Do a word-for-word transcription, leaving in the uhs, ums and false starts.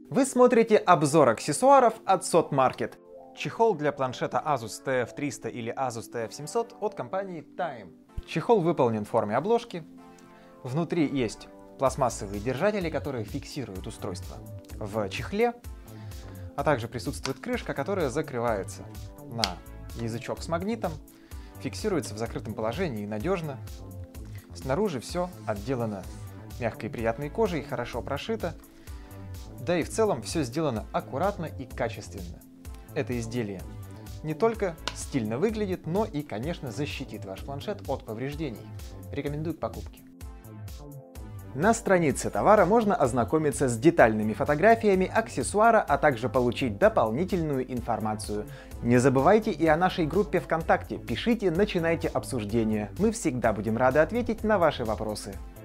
Вы смотрите обзор аксессуаров от Sotmarket. Чехол для планшета Asus ти эф триста или Asus ти эф семьсот от компании Time. Чехол выполнен в форме обложки. Внутри есть пластмассовые держатели, которые фиксируют устройство в чехле, а также присутствует крышка, которая закрывается на язычок с магнитом, фиксируется в закрытом положении надежно. Снаружи все отделано мягкой и приятной кожей, хорошо прошито. Да и в целом все сделано аккуратно и качественно. Это изделие не только стильно выглядит, но и, конечно, защитит ваш планшет от повреждений. Рекомендую к покупке. На странице товара можно ознакомиться с детальными фотографиями аксессуара, а также получить дополнительную информацию. Не забывайте и о нашей группе ВКонтакте. Пишите, начинайте обсуждение. Мы всегда будем рады ответить на ваши вопросы.